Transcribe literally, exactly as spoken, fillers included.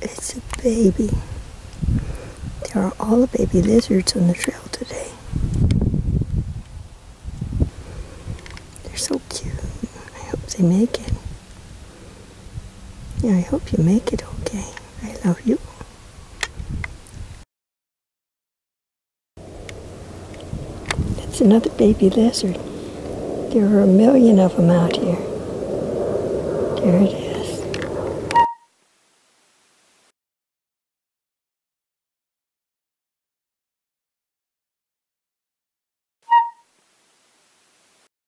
It's a baby. There are all the baby lizards on the trail today. They're so cute. I hope they make it. Yeah, I hope you make it okay. I love you. That's another baby lizard. There are a million of them out here. There it is.